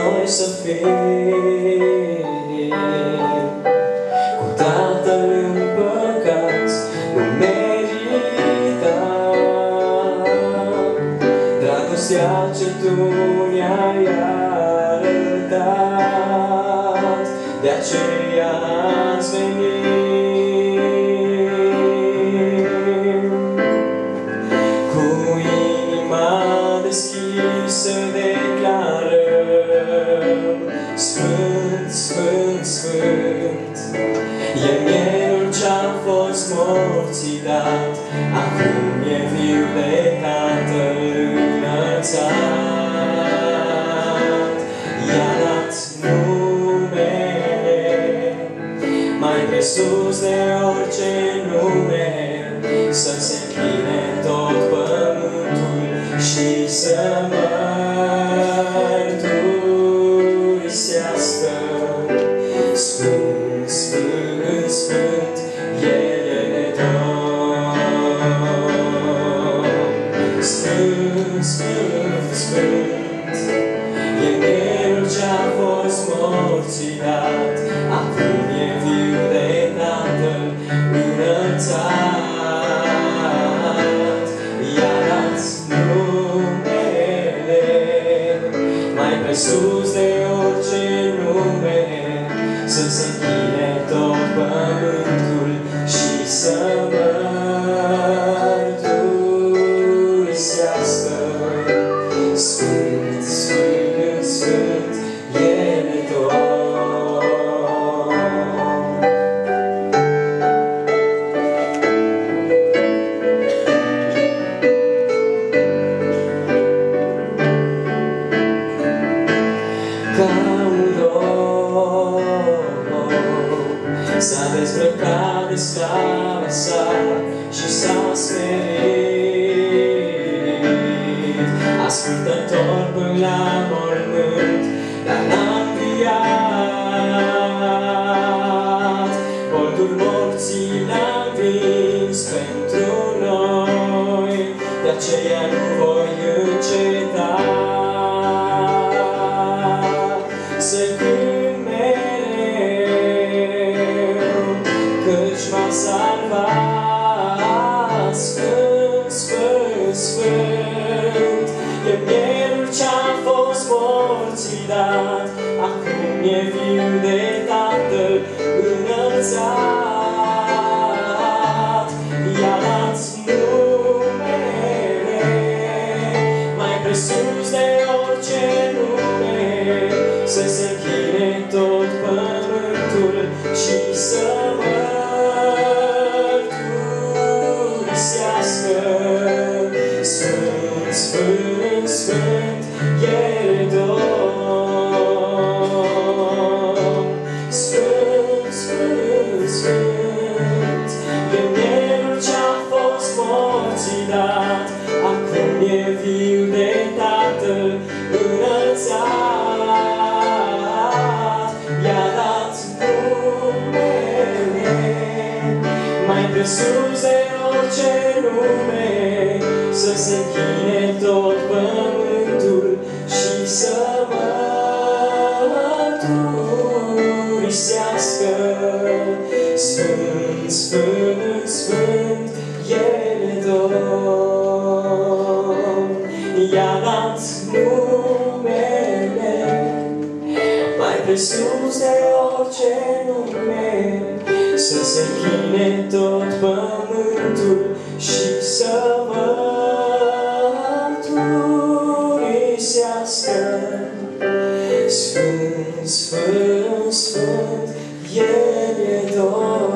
noi să fim cu Tatăl împăcați, nu meritam dragostea ce Tu ne-ai arătat, de aceea ați venit cu inima deschisă, declarăm: Sfânt, Sfânt, Sfânt, e mielul ce-a fost morții dat, acum e viu de Tatăl înălțat. I-a dat numele mai presus de orice nume, să se închine tot pământul și să mărturisească: Sfânt, Sfânt, Sfânt, El e Domn. Sfânt, Sfânt, Sfânt, e mielul ce-a fost morții dat, acum e viu de Tatăl înălțat. I-a dat numele mai presus de orice nume, să se închine tot pământul și să mărturisească: Sfânt, Sfânt, Sfânt, El e Domn. Ca un rob s-a dezbrăcat de slava sa și s-a smerit, ascultător până la mormânt, dar n-a înviat. Boltul morții l-a învins pentru noi, de aceea nu voi înceta să cânt mereu, căci m-a salvat. Sfânt, Sfânt, Sfânt, e mielul ce-a fost morții dat, acum e viu de Tatăl înălțat. I-a dat numele mai presus de orice nume, să se închine tot pământul și să mărturisească: Sfânt, Sfânt, Sfânt, El e Domn. Sfânt, Sfânt, Sfânt, e mielul ce-a fost morții dat, acum e viu de Tatăl înălțat. I-a dat numele mai presus de orice nume, să se închine tot pământul și să mărturisească: Sfânt, Sfânt, Sfânt, El e Domn. I-a dat numele mai presus de orice nume, să se închine tot pământul și să mărturisească: Sfânt, Sfânt, Sfânt, El e Domn.